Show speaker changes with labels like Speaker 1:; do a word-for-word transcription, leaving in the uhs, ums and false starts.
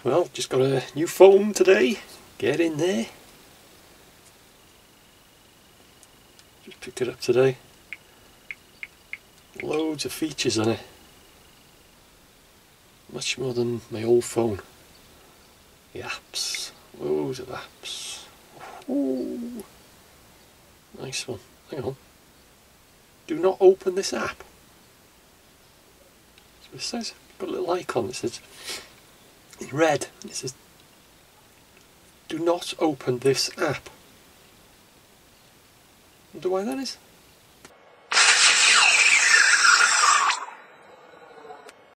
Speaker 1: Well, just got a new phone today. Get in there. Just picked it up today. Loads of features on it. Much more than my old phone. The apps. Loads of apps. Ooh. Nice one. Hang on. Do not open this app. So it says, got a little icon that says, in red, it says, do not open this app. Wonder why that is.